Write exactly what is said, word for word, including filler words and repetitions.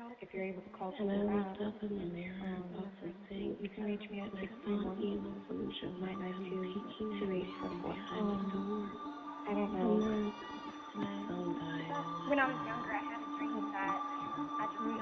if you're able to call And I people looked back. up in the mirror and Um, saw something, you can reach me at and I six three saw an one, evil solution nine nine him two, peeking two at eight me four from four. behind the Um, door. I don't And know. then my phone died, and When I I was younger, I had a dream that I just